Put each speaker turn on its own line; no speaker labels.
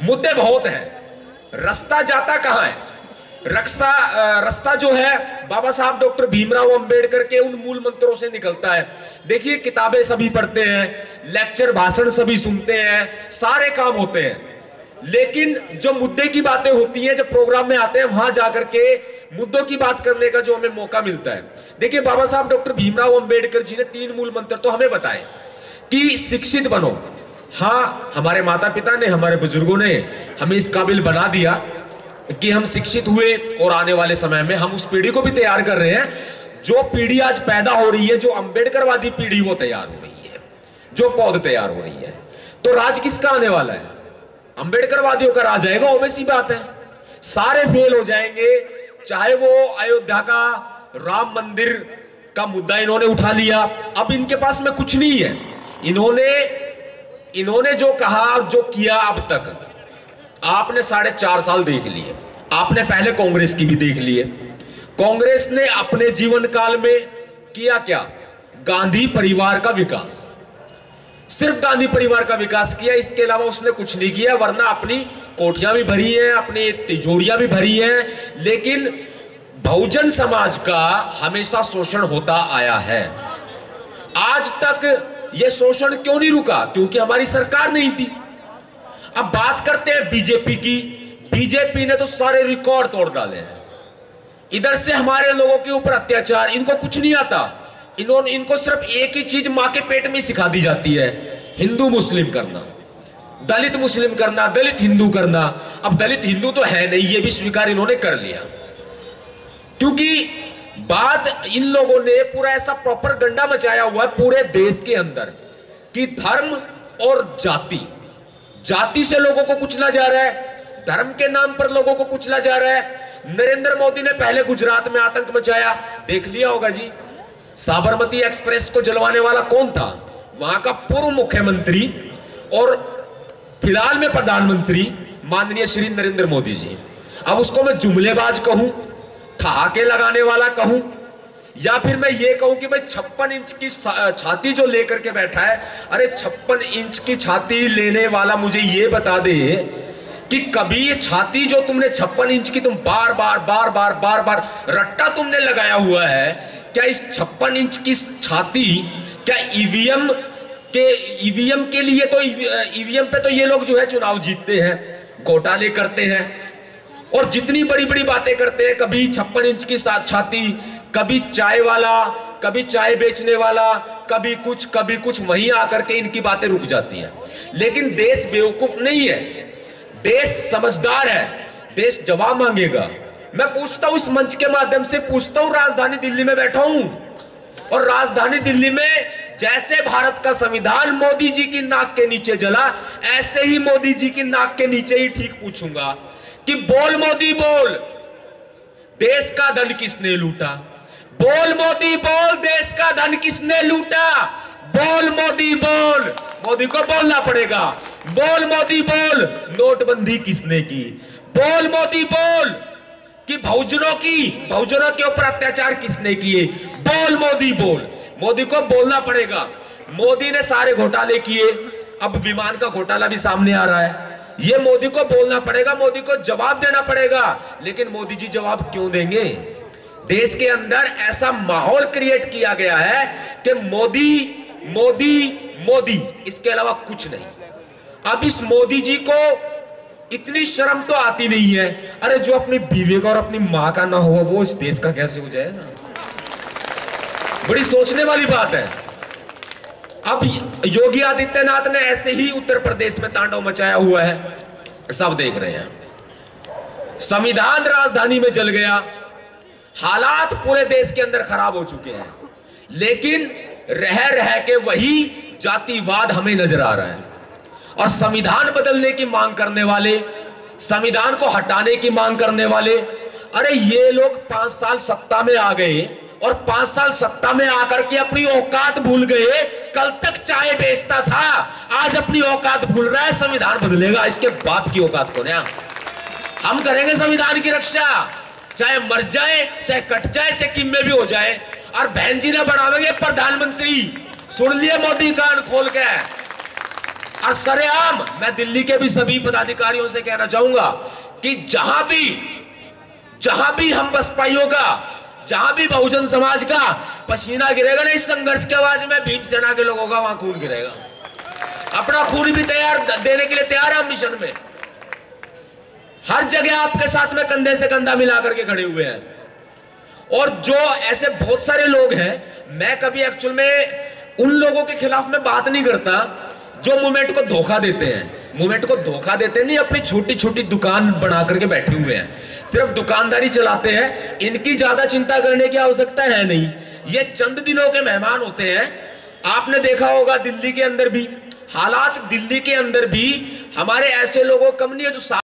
मुद्दे बहुत हैं, रास्ता जाता कहां है? रास्ता जो है बाबा साहब डॉक्टर भीमराव अंबेडकर के उन मूल मंत्रों से निकलता है। देखिए, किताबें सभी पढ़ते हैं, लेक्चर भाषण सभी सुनते हैं, सारे काम होते हैं, लेकिन जो मुद्दे की बातें होती हैं, जब प्रोग्राम में आते हैं, वहां जाकर के मुद्दों की बात करने का जो हमें मौका मिलता है। देखिए, बाबा साहब डॉक्टर भीमराव अंबेडकर जी ने 3 मूल मंत्र तो हमें बताए कि शिक्षित बनो। हाँ, हमारे माता पिता ने, हमारे बुजुर्गों ने हमें इस काबिल बना दिया कि हम शिक्षित हुए, और आने वाले समय में हम उस पीढ़ी को भी तैयार कर रहे हैं। जो पीढ़ी आज पैदा हो रही है, जो अंबेडकरवादी पीढ़ी, वो तैयार हो रही है, जो पौध तैयार हो रही है। तो राज किसका आने वाला है? अंबेडकरवादियों का राज आएगा, ओबीसी बात है। सारे फेल हो जाएंगे, चाहे वो अयोध्या का राम मंदिर का मुद्दा इन्होंने उठा लिया, अब इनके पास में कुछ नहीं है। इन्होंने जो कहा, जो किया, अब तक आपने 4.5 साल देख लिए। आपने पहले कांग्रेस की भी देख लिए। कांग्रेस ने अपने जीवन काल में किया क्या? गांधी परिवार का विकास, सिर्फ गांधी परिवार का विकास किया, इसके अलावा उसने कुछ नहीं किया। वरना अपनी कोठियां भी भरी हैं, अपनी तिजोरियां भी भरी हैं, लेकिन बहुजन समाज का हमेशा शोषण होता आया है। आज तक यह शोषण क्यों नहीं रुका? क्योंकि हमारी सरकार नहीं थी। अब बात करते हैं बीजेपी की। बीजेपी ने तो सारे रिकॉर्ड तोड़ डाले हैं। इधर से हमारे लोगों के ऊपर अत्याचार, इनको कुछ नहीं आता। इनको सिर्फ एक ही चीज मां के पेट में सिखा दी जाती है, हिंदू मुस्लिम करना, दलित मुस्लिम करना, दलित हिंदू करना। अब दलित हिंदू तो है नहीं, ये भी स्वीकार इन्होंने कर लिया, क्योंकि बात इन लोगों ने पूरा ऐसा प्रॉपर गंडा मचाया हुआ है पूरे देश के अंदर कि धर्म और जाति से लोगों को कुचला जा रहा है, धर्म के नाम पर लोगों को कुचला जा रहा है। नरेंद्र मोदी ने पहले गुजरात में आतंक मचाया, देख लिया होगा जी। साबरमती एक्सप्रेस को जलवाने वाला कौन था? वहां का पूर्व मुख्यमंत्री और फिलहाल में प्रधानमंत्री माननीय श्री नरेंद्र मोदी जी। अब उसको मैं जुमलेबाज कहूं, ठहाके लगाने वाला कहूं, या फिर मैं ये कहूं कि भाई 56 इंच की छाती जो लेकर के बैठा है, अरे 56 इंच की छाती लेने वाला मुझे ये बता दे कि कभी ये छाती जो तुमने 56 इंच की तुम बार बार रट्टा तुमने लगाया हुआ है, क्या इस 56 इंच की छाती क्या ईवीएम के लिए? तो ईवीएम पे तो ये लोग जो है चुनाव जीतते हैं, घोटाले करते हैं और जितनी बड़ी बड़ी बातें करते हैं। कभी 56 इंच की छाती, कभी चाय वाला, कभी चाय बेचने वाला, कभी कुछ, वहीं आकर के इनकी बातें रुक जाती हैं। लेकिन देश बेवकूफ नहीं है, देश समझदार है, देश जवाब मांगेगा। मैं पूछता हूं, इस मंच के माध्यम से पूछता हूं, राजधानी दिल्ली में बैठा हूं और राजधानी दिल्ली में जैसे भारत का संविधान मोदी जी की नाक के नीचे जला, ऐसे ही मोदी जी की नाक के नीचे ही ठीक पूछूंगा कि बोल मोदी बोल, देश का धन किसने लूटा? बोल मोदी बोल, देश का धन किसने लूटा? बोल मोदी बोल, मोदी को बोलना पड़ेगा। बोल मोदी बोल, नोटबंदी किसने की? बोल मोदी बोल कि बहुजनों के ऊपर अत्याचार किसने किए? बोल मोदी बोल, मोदी को बोलना पड़ेगा। मोदी ने सारे घोटाले किए, अब विमान का घोटाला भी सामने आ रहा है, ये मोदी को बोलना पड़ेगा, मोदी को जवाब देना पड़ेगा। लेकिन मोदी जी जवाब क्यों देंगे? देश के अंदर ऐसा माहौल क्रिएट किया गया है कि मोदी मोदी मोदी, इसके अलावा कुछ नहीं। अब इस मोदी जी को इतनी शर्म तो आती नहीं है। अरे जो अपनी बीवी का और अपनी मां का ना हो, वो इस देश का कैसे हो जाएगा? बड़ी सोचने वाली बात है। अब योगी आदित्यनाथ ने ऐसे ही उत्तर प्रदेश में तांडव मचाया हुआ है, सब देख रहे हैं। संविधान राजधानी में जल गया, हालात पूरे देश के अंदर खराब हो चुके हैं, लेकिन रह रह के वही जातिवाद हमें नजर आ रहा है। और संविधान बदलने की मांग करने वाले, संविधान को हटाने की मांग करने वाले, अरे ये लोग 5 साल सत्ता में आ गए और 5 साल सत्ता में आकर के अपनी औकात भूल गए। कल तक चाय बेचता था, आज अपनी औकात भूल रहा है। संविधान बदलेगा, इसके बाप की औकात कौन है? हम करेंगे संविधान की रक्षा, चाहे मर जाए, चाहे कट जाए, चाहे किम में भी हो जाए। और बहन जी ने बनावेंगे प्रधानमंत्री। सुन लिए मोदी कान खोल के, और सरेआम मैं दिल्ली के भी सभी पदाधिकारियों से कहना चाहूंगा कि जहां भी हम बसपाइयों का, जहां भी बहुजन समाज का पसीना गिरेगा ना इस संघर्ष के आवाज में, भीमसेना के लोगों का वहां खून गिरेगा। अपना खून भी तैयार देने के लिए तैयार है हम मिशन में। हर जगह आपके साथ में कंधे से कंधा मिला करके खड़े हुए हैं। और जो ऐसे बहुत सारे लोग हैं, मैं कभी एक्चुअल में उन लोगों के खिलाफ में बात नहीं करता जो मूवमेंट को धोखा देते हैं। मूवमेंट को धोखा देते नहीं, अपनी छोटी छोटी दुकान बना करके बैठे हुए हैं, सिर्फ दुकानदारी चलाते हैं। इनकी ज्यादा चिंता करने की आवश्यकता है नहीं, ये चंद दिनों के मेहमान होते हैं। आपने देखा होगा दिल्ली के अंदर भी हालात, दिल्ली के अंदर भी हमारे ऐसे लोगों कम नहीं है जो